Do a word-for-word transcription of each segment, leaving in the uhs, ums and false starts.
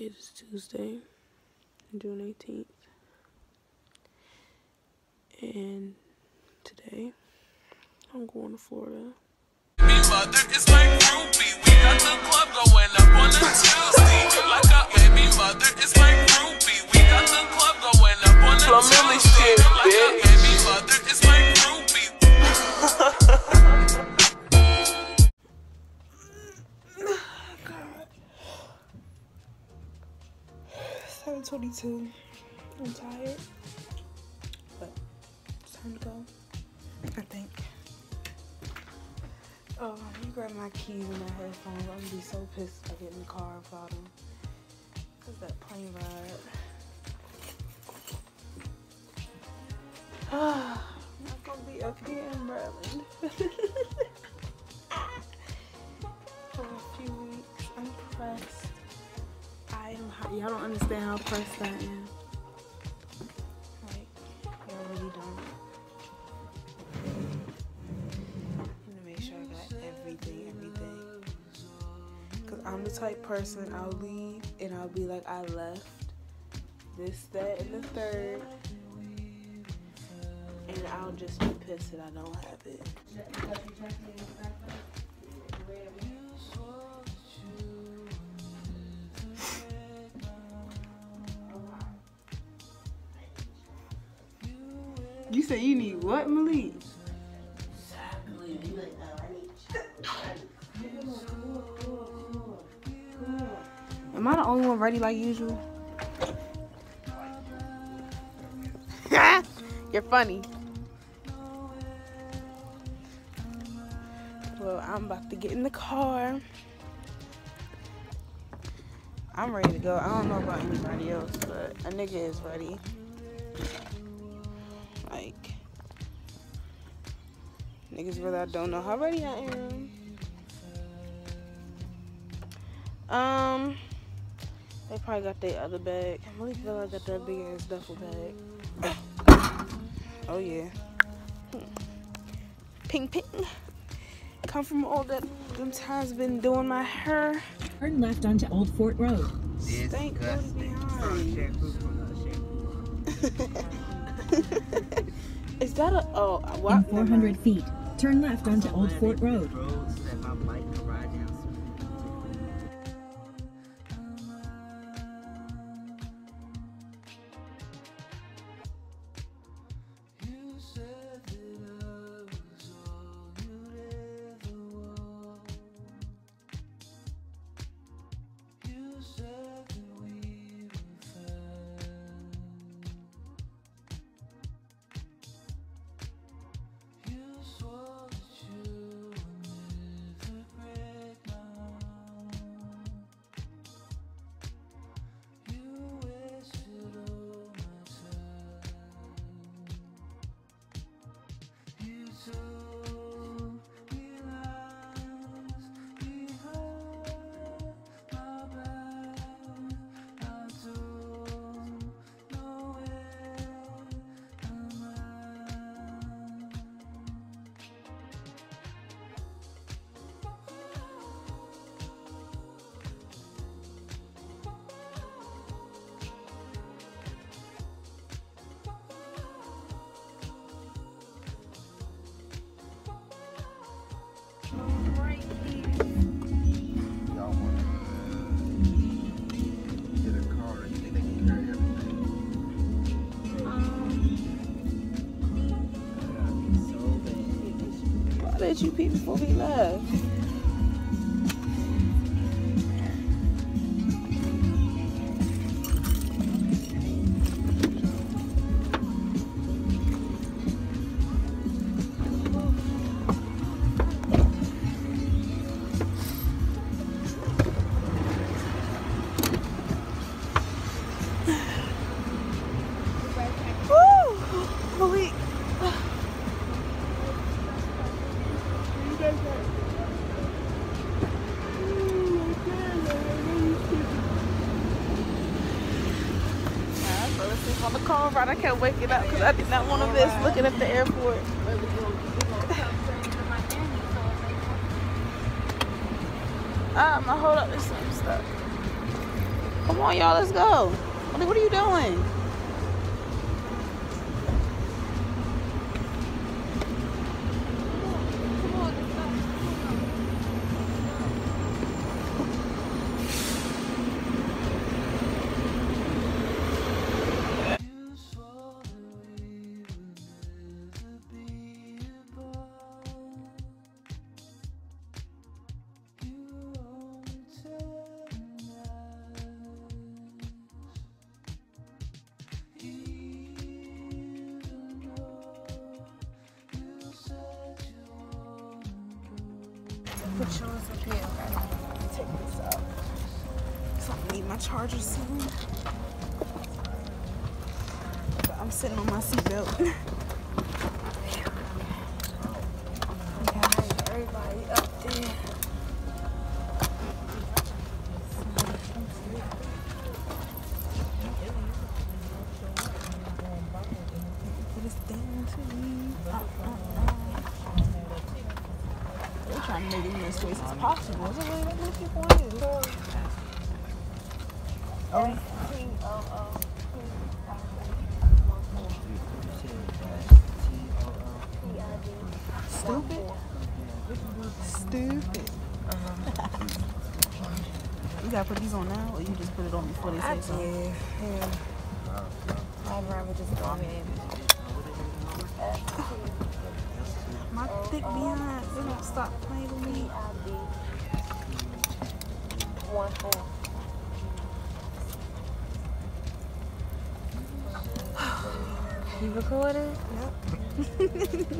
It is Tuesday, June eighteenth, and today I'm going to Florida. Baby mother is like Ruby. We got the club going up on a Tuesday. Like a baby mother is like Ruby. We got the club going up on a Tuesday. Like a baby mother is like Ruby. seven twenty-two. I'm tired, but it's time to go, I think. Oh, you grab my keys and my headphones. I'm gonna be so pissed if I get in the car without them. Cause that plane ride. Ah, I'm not gonna be up here in Maryland for a few weeks. I'm pressed. I am. Y'all don't understand how pressed I am. Like, y'all really don't. I'm the type person, I'll leave and I'll be like, I left this, that, and the third, and I'll just be pissed that I don't have it. You say you need what, Malik? Am I the only one ready like usual? You're funny. Well, I'm about to get in the car. I'm ready to go. I don't know about anybody else, but a nigga is ready. Like, niggas really I don't know how ready I am. Um... They probably got their other bag. I really feel like I got that big ass duffel bag. Oh yeah. Ping ping. Come from all that them times been doing my hair. Turn left onto Old Fort Road. Thank God behind. Is that a oh what? In four hundred feet, turn left onto Old Fort Road. You people before we left. On the car ride, I kept waking up because I did not want to miss looking at the airport. Um, hold up, there's some stuff. Come on, y'all, let's go. What are you doing? Put yours up here, okay? Take this out. So I need my charger soon. But I'm sitting on my seatbelt. Okay, everybody up there. Put this down to me. Uh, uh, uh. They're trying to make it as quick as possible. Is it really that many people in here? Oh. Stupid? Stupid. You gotta put these on now, or you just put it on before they say so? Yeah, yeah. I'd rather just go ahead. My thick behind, they don't stop playing with me. One four. You recording? Yep.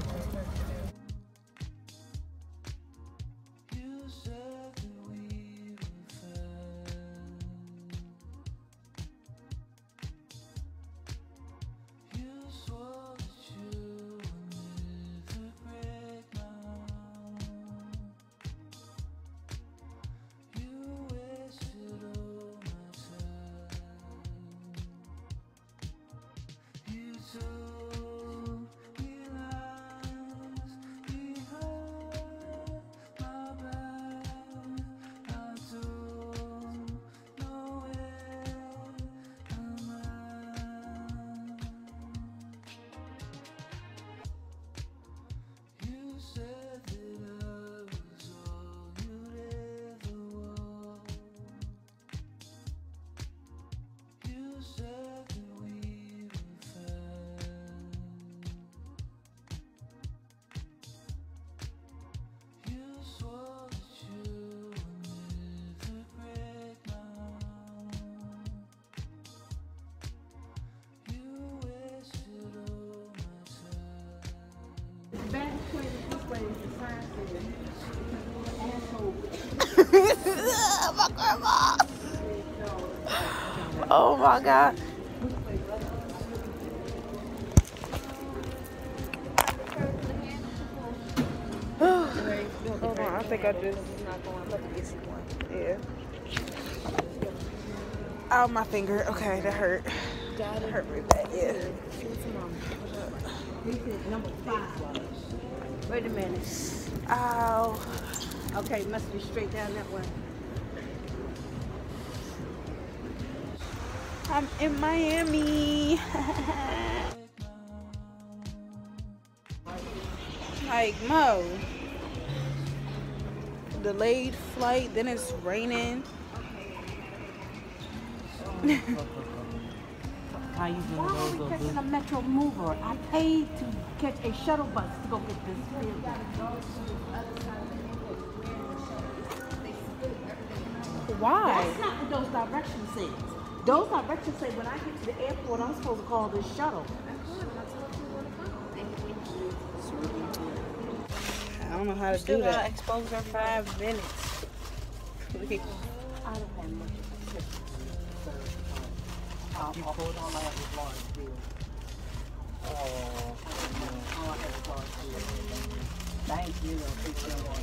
My grandma. Oh my God. Hold on, I think I just. Yeah. Ow, my finger. Okay, that hurt. That hurt really bad. Yeah. Number five. Wait a minute. Ow. Okay, must be straight down that way. I'm in Miami. Like, Mo. Delayed flight, then it's raining. How you doing? Why are we catching a Metro Mover? I paid to catch a shuttle bus to go get this field. Why? That's not what those directions say. Those directions say when I get to the airport, I'm supposed to call this shuttle. I don't know how to Still do that. Exposure five minutes. I don't have much. You pulled on like a large deal. Oh, thank you. Appreciate it.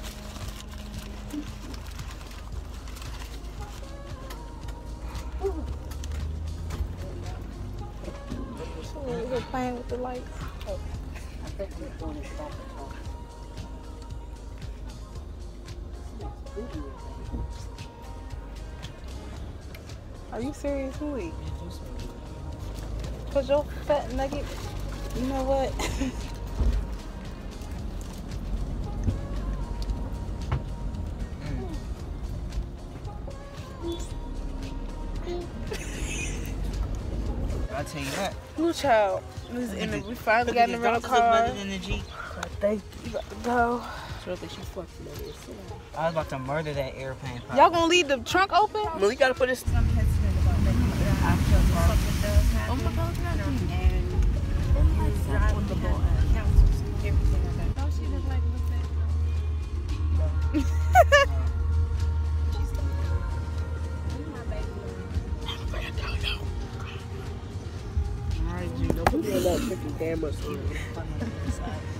We're playing with the lights. I think we're doing it back and forth. Are you serious, Louis? Cause your fat nugget, you know what? I'll tell you that. Blue child. This is in the, we finally got in the rental car. Than the G. Thank you. About to go. I was about to murder that airplane. Y'all gonna leave the trunk open? Well, we gotta put this. I'm hesitant about that. I feel something does happen. And you drive with the ball councils, everything like that. Oh, she just like look at Alright, G, don't put me on that freaking camera. So